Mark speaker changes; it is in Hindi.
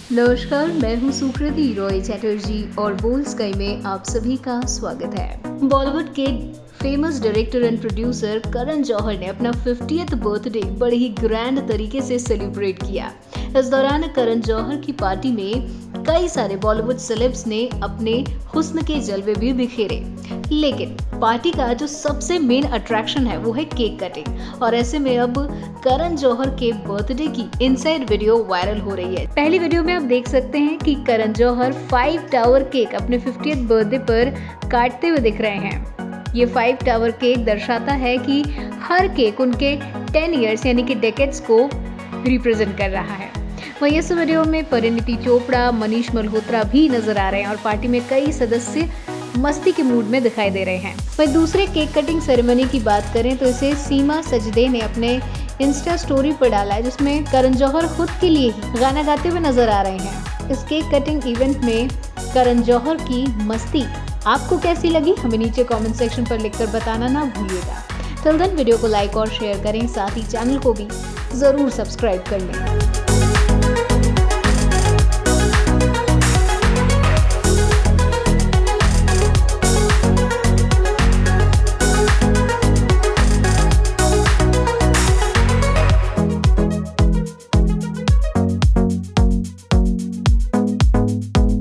Speaker 1: नमस्कार, मैं हूं सुकृति रॉय चैटर्जी और बोल्ड स्काई में आप सभी का स्वागत है। बॉलीवुड के famous director and producer Karan Johar ने अपना 50th बर्थडे बड़े ही ग्रैंड तरीके से सेलिब्रेट किया। इस दौरान करण जौहर की पार्टी में कई सारे बॉलीवुड सेलेब्स ने अपने हुस्न के जलवे भी बिखेरे, लेकिन पार्टी का जो सबसे मेन अट्रैक्शन है वो है केक कटिंग। और ऐसे में अब करण जौहर के बर्थडे की इनसाइड वीडियो वायरल हो रही है। पहली वीडियो में आप देख सकते हैं कि करण जौहर 5 टावर केक अपने 50th बर्थडे पर काटते हुए दिख रहे हैं। ये 5 टावर केक दर्शाता है कि हर केक उनके 10 इयर्स यानी कि डेकेड्स को रिप्रेजेंट कर रहा है। वहीं इस वीडियो में परिणीति चोपड़ा, मनीष मल्होत्रा भी नजर आ रहे हैं और पार्टी में कई सदस्य मस्ती के मूड में दिखाई दे रहे हैं। वहीं दूसरे केक कटिंग सेरेमनी की बात करें तो इसे सीमा सजदे ने अपने इंस्टा स्टोरी पर डाला है, जिसमें करण जौहर खुद के लिए ही गाना गाते हुए नजर आ रहे हैं। इस केक कटिंग इवेंट में करण जौहर की मस्ती आपको कैसी लगी, हमें नीचे कमेंट सेक्शन पर लिखकर बताना ना भूलिएगा। टिल देन वीडियो को लाइक और शेयर करें, साथ ही चैनल को भी जरूर सब्सक्राइब कर लें।